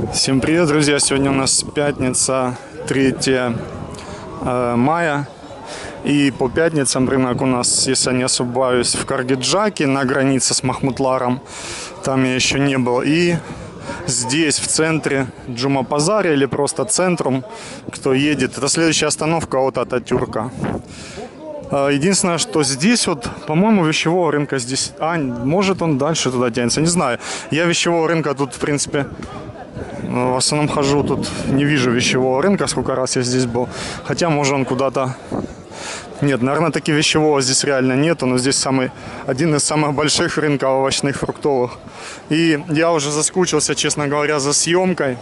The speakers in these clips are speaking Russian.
Всем привет, друзья! Сегодня у нас пятница, 3 мая. И по пятницам рынок у нас, если я не ошибаюсь, в Каргиджаке на границе с Махмутларом. Там я еще не был. И здесь, в центре Джума-Базаре или просто центром, кто едет. Это следующая остановка от Ататюрка. Единственное, что здесь вот, по-моему, вещевого рынка здесь... может он дальше туда тянется, не знаю. Я вещевого рынка тут, в принципе, в основном хожу, тут не вижу вещевого рынка, сколько раз я здесь был. Хотя, может, он куда-то... Нет, наверное, таки вещевого здесь реально нету, но здесь один из самых больших рынков овощных, фруктовых. И я уже заскучился, честно говоря, за съемкой,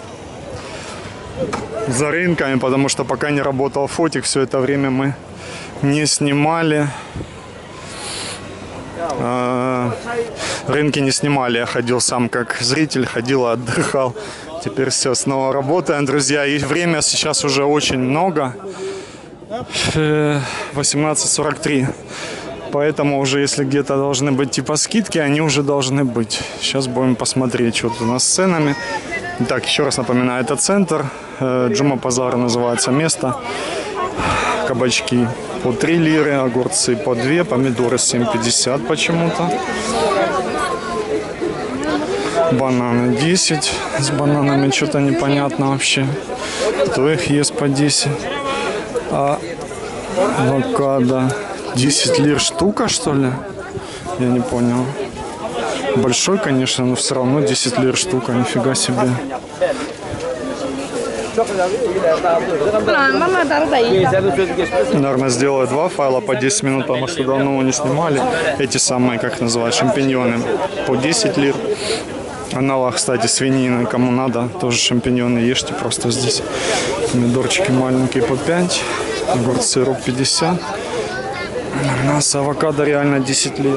за рынками, потому что пока не работал фотик, все это время мы не снимали. Рынки не снимали, я ходил сам как зритель, ходил, отдыхал. Теперь все, снова работаем, друзья. И время сейчас уже очень много. 18:43. Поэтому уже если где-то должны быть типа скидки, они уже должны быть. Сейчас будем посмотреть, что тут у нас с ценами. Так, еще раз напоминаю, это центр. Джума-Базар называется место. Кабачки по 3 лиры, огурцы по 2, помидоры 7,50 почему-то. Бананы 10. С бананами что-то непонятно вообще. Кто их ест по 10? А авокадо 10 лир штука, что ли? Я не понял. Большой, конечно, но все равно 10 лир штука. Нифига себе. Наверное, сделаю 2 файла по 10 минут, потому что давно не снимали. Эти самые, как называют, шампиньоны по 10 лир. Аналог, кстати, свинины, кому надо, тоже шампиньоны ешьте просто здесь. Помидорчики маленькие по 5, огурцы руб 50. У нас авокадо реально 10 лир.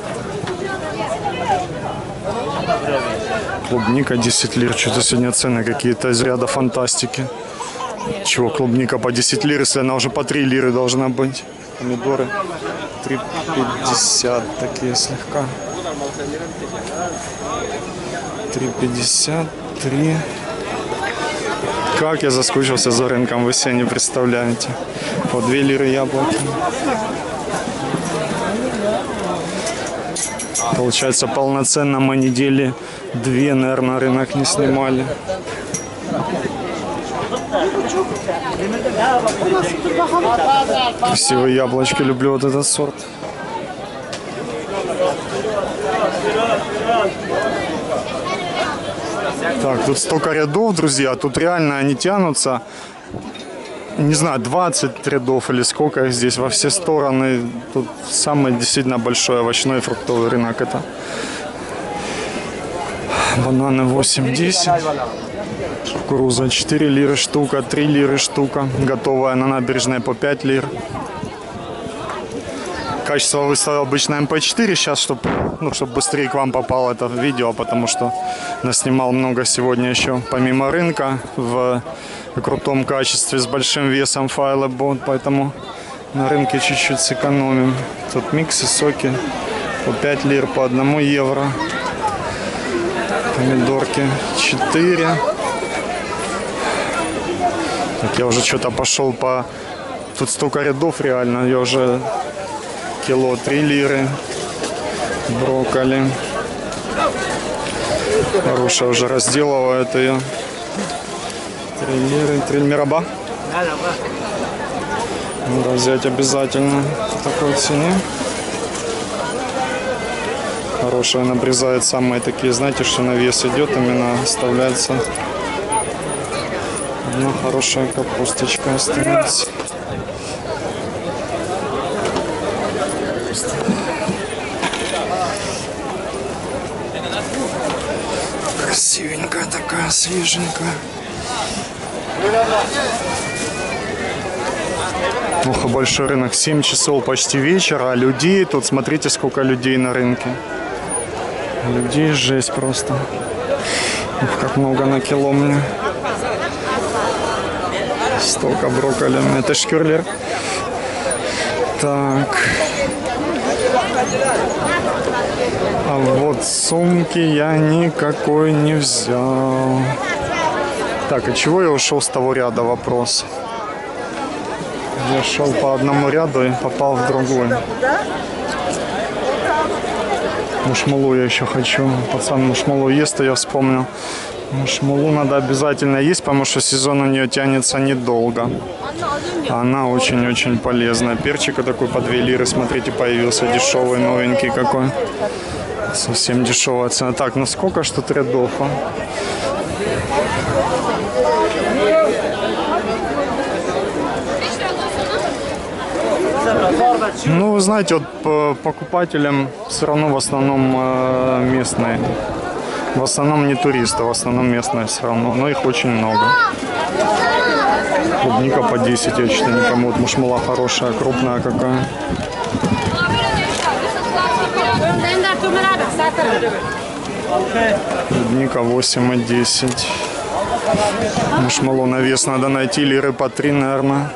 Клубника 10 лир, что-то сегодня цены какие-то из ряда фантастики. Чего клубника по 10 лир, если она уже по 3 лиры должна быть. Помидоры 3,50 такие слегка. 3,50, 3. Как я заскучился за рынком, вы себе не представляете. По 2 лиры яблоки. Получается, полноценно мы недели 2, наверное, рынок не снимали. Красивые яблочки, люблю вот этот сорт. Так, тут столько рядов, друзья, тут реально они тянутся, не знаю, 20 рядов или сколько их здесь во все стороны. Тут самый действительно большой овощной и фруктовый рынок это. Бананы 8-10, кукуруза 4 лиры штука, 3 лиры штука, готовая на набережной по 5 лир. Качество выставил обычно MP4 сейчас, чтобы быстрее к вам попало это видео, потому что наснимал много сегодня еще помимо рынка в крутом качестве с большим весом файла бот, поэтому на рынке чуть-чуть сэкономим. Тут миксы, соки по 5 лир, по 1 евро. Помидорки 4. Так, я уже что-то пошел по... Тут столько рядов реально, я уже... Кило 3 лиры. Брокколи. Хорошая уже разделывают ее. 3 лиры. 3 мираба. Надо взять обязательно в такой цене. Хорошая, набрезает самые такие, знаете, что на вес идет, именно оставляется одна хорошая капусточка останется. Красивенькая такая, свеженькая. Ох, большой рынок, 7 часов почти вечера, а людей тут, смотрите, сколько людей на рынке. Людей жесть просто. Ух, как много на кило мне. Столько брокколи. Это шкюрлер. Так. А вот сумки я никакой не взял. Так, и чего я ушел с того ряда? Вопрос. Я шел по одному ряду и попал в другой. Мушмулу я еще хочу. Пацан мушмулу ест, и я вспомнил. Мушмулу надо обязательно есть, потому что сезон у нее тянется недолго. Она очень-очень полезная. Перчика такой по 2 лиры, смотрите, появился дешевый, новенький какой. Совсем дешевая цена. Так, ну сколько ж тут рядов, а? Ну, вы знаете, вот по покупателям все равно в основном местные. В основном не туристы, в основном местные все равно. Но их очень много. Клубника по 10, я что-то никому. Вот мушмула хорошая, крупная какая. Клубника 8 и 10. Мушмулу на вес надо найти, лиры по 3, наверное.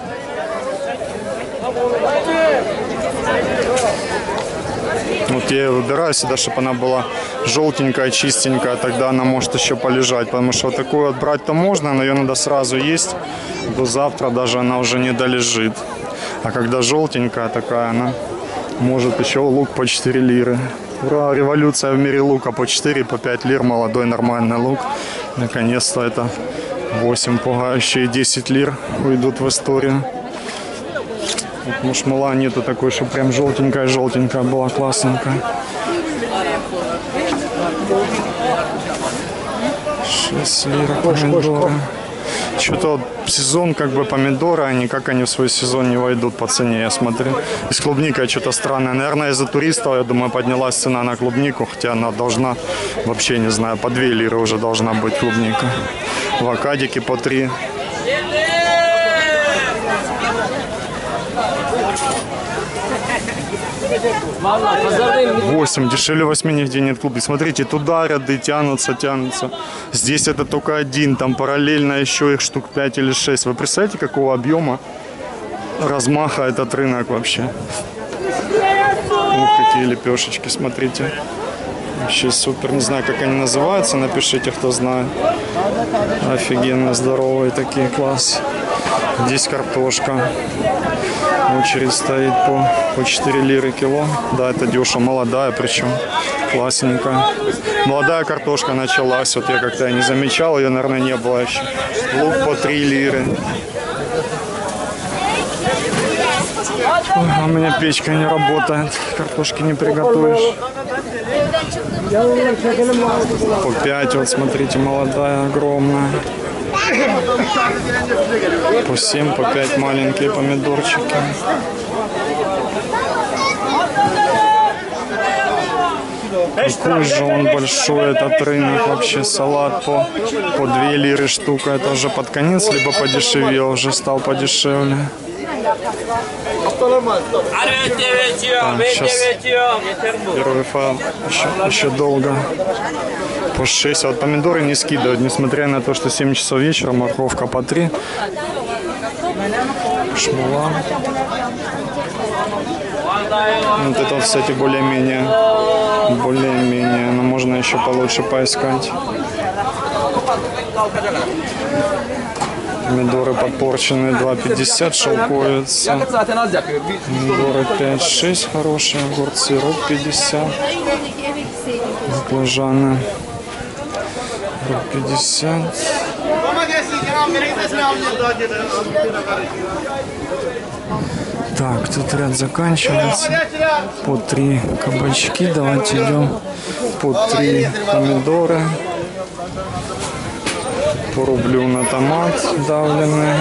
Вот я ее выбираю сюда, чтобы она была желтенькая, чистенькая, тогда она может еще полежать. Потому что вот такую вот брать-то можно, но ее надо сразу есть. До завтра даже она уже не долежит. А когда желтенькая такая, она может еще лук по 4 лиры. Ура, революция в мире лука по 4, по 5 лир, молодой нормальный лук. Наконец-то это 8 пугающие 10 лир уйдут в историю. Вот мушмула нету такой, что прям желтенькая была, классненькая. 6 лир помидоры. Что-то вот сезон, как бы помидоры, они как они в свой сезон не войдут по цене, я смотрю. И с клубникой что-то странное. Наверное, из-за туристов, я думаю, поднялась цена на клубнику, хотя она должна, вообще не знаю, по 2 лиры уже должна быть клубника. Авокадики по 3. 8, дешевле 8 нигде нет клубники. Смотрите, туда ряды тянутся. Здесь это только один, там параллельно еще их штук 5 или 6. Вы представляете, какого объема, размаха этот рынок вообще? Вот какие лепешечки, смотрите. Вообще супер. Не знаю, как они называются, напишите, кто знает. Офигенно здоровые такие, класс. Здесь картошка. Очередь стоит по 4 лиры кило. Да, это дешево. Молодая причем. Классненькая. Молодая картошка началась. Вот я как-то не замечал. Ее, наверное, не было еще. Лук по 3 лиры. Ой, у меня печка не работает. Картошки не приготовишь. По 5, вот смотрите, молодая, огромная. По 7, по 5 маленькие помидорчики. Какой же он большой, этот рынок вообще. Салат по 2 лиры штука. Это уже под конец, либо подешевел, уже стал подешевле. Так, сейчас первый файл еще долго. По 6. А вот помидоры не скидывают, несмотря на то, что 7 часов вечера, морковка по 3. Шмула. Вот это, кстати, более-менее, но можно еще получше поискать. Помидоры подпорченные 2,50 шелковица. Помидоры 5-6 хорошие. Огурцы руб 50. Баклажаны руб 50. Так, тут ряд заканчивается. По 3 кабачки. Давайте идем. По 3 помидоры. По рублю на томат давленый.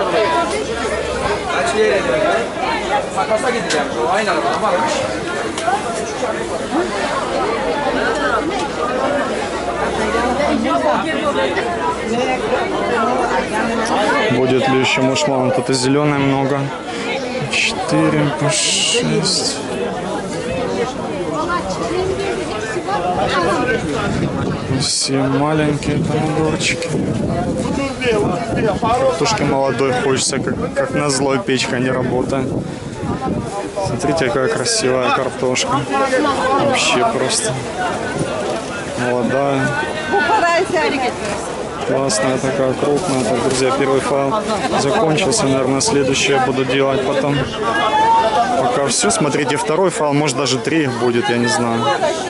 Будет ли еще мушман? Тут и зеленой много. 4 по 6. Все маленькие помидорчики. Картошки молодой хочется, как назло, печка не работает. Смотрите, какая красивая картошка. Вообще просто молодая. Классная такая, крупная. Так, друзья, первый файл закончился. Наверное, следующее буду делать потом. Пока все. Смотрите, второй файл, может даже 3 будет, я не знаю.